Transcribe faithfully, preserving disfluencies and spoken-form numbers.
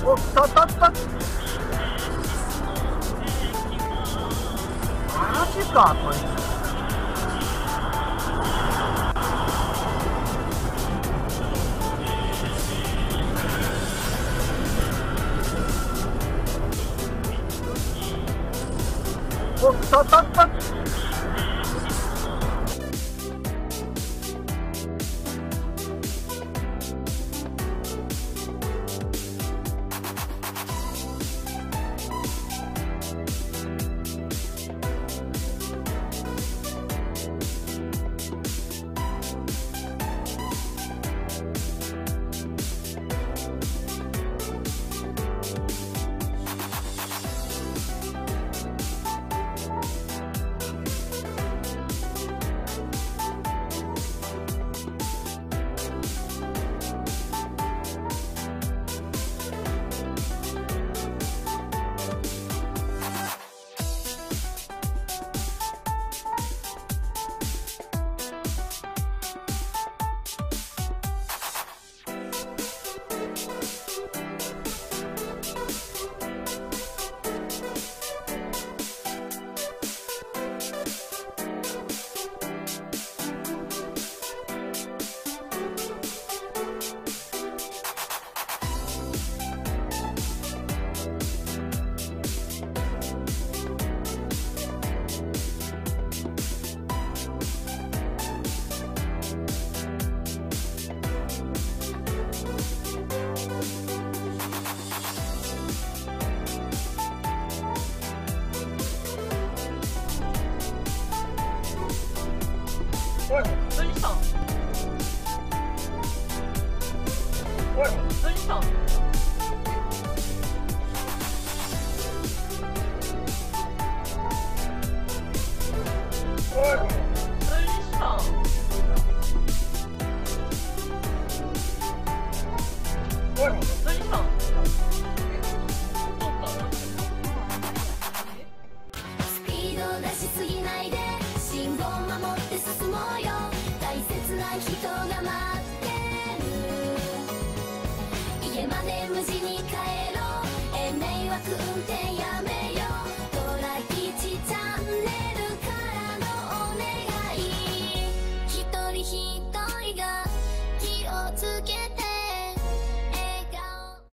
おっとっとっと、マジかこいつ。おっとっとっと、おい、何したん？おい、何したん？おい、何したん？おい、何したん？ スピード出しすぎないで、信号守って進もうよ。大切な人が待ってる。家まで無事に帰ろう。え迷惑運転